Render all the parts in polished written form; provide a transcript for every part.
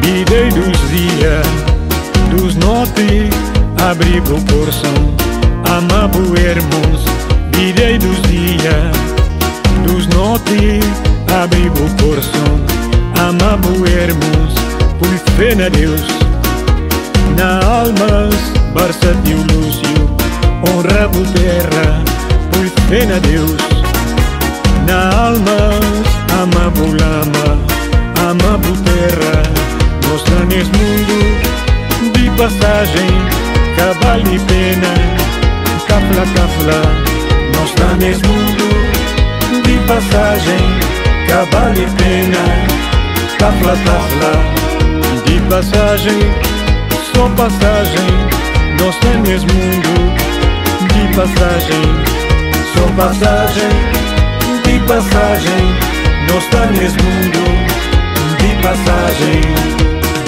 Idei dos dias, dos noites, abrigo coração, amabuermos. Idei dos dias, dos noites, abrigo coração, amabuermos. Por fé na Deus, na almas, Barça de Lúcio, honra por terra. Por fé na Deus, na almas, amabulama, amabu terra. Mostra nesse mundo de passagem, que vale pena, cafla, cafla. Mostra nesse mundo de passagem, que vale pena, cafla, cafla. De passagem, só passagem. Mostra nesse mundo de passagem, só passagem. De passagem, mostra nesse mundo de passagem.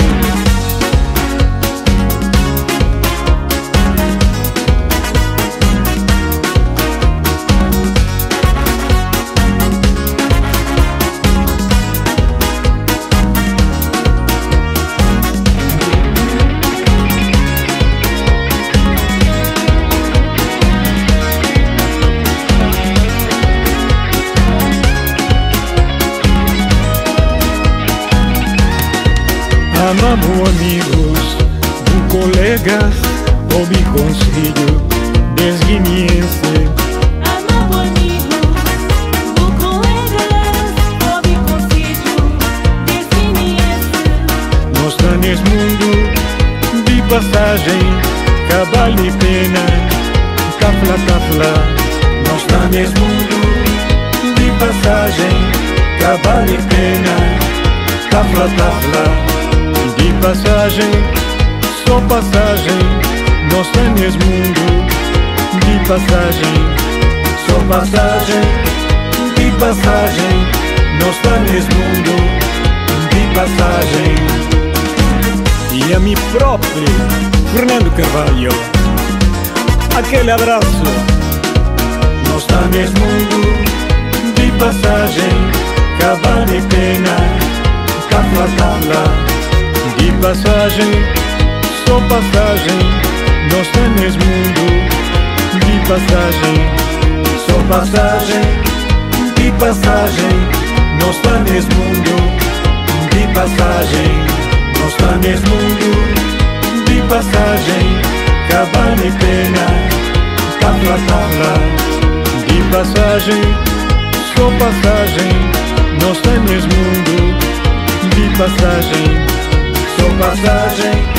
Amamos amigos, colegas, ouvi conselho desguiniense. Amamos amigos, colegas, ouvi conselho desguiniense. Mostra nesse mundo de passagem, que vale pena, cafla, cafla. Mostra nesse mundo de passagem, que vale pena, cafla, cafla. De passagem, só passagem. Mostra nesse mundo de passagem, só passagem. De passagem, mostra nesse mundo de passagem. E a mim próprio, Fernando Carvalho, aquele abraço. Mostra nesse mundo de passagem, que vale pena, cafla, cafla. De passagem, só passagem. Mostra nesse mundo de passagem, só passagem. De passagem, mostra nesse mundo de passagem. Mostra nesse mundo de passagem, que vale pena, cafla, cafla. De passagem, só passagem. Mostra nesse mundo de passagem, só passagem.